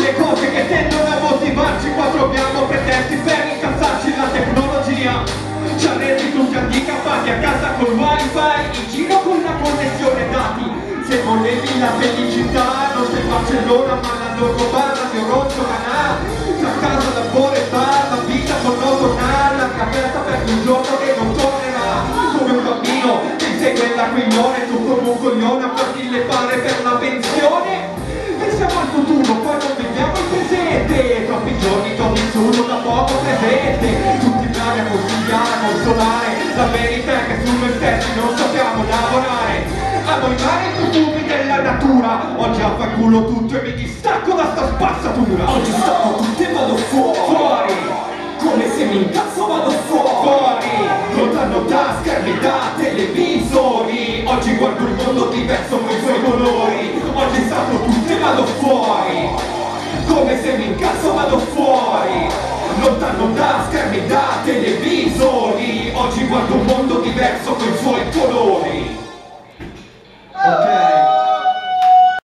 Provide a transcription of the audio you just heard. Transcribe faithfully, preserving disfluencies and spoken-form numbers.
le cose che tendono a motivarci. Qua troviamo pretesti per incassarci la tecnologia. Ci ha resi tutti handicappati a casa col wifi, in giro con la connessione dati. Se volevi la felicità non sei Barcellona ma la Longobarda di Oronzo Canà. Tra casa, lavoro e bar, la vita monotona, la aperta per un giorno che non tornerà. Come un bambino che insegue l'aquilone, tu come un coglione a farti le palle per la pensione. Pensiamo al futuro, poi non viviamo il presente. Troppi giorni con nessuno da poco presente. Tutti bravi a consigliare, a consolare. La verità è che su noi stessi non sappiamo lavorare. A noi male i costumi della natura. Oggi affanculo tutto e mi distacco da sta spazzatura. Oggi stacco tutto e vado fuori. Fuori, Come se mi incazzo vado fuori. fuori, lontano da schermi, da televisori. Oggi guardo il mondo diverso con i suoi colori. Oggi stacco tutto e vado fuori. Come se mi incazzo vado fuori. Lontano da schermi, da televisori. Oggi guardo un mondo diverso con i suoi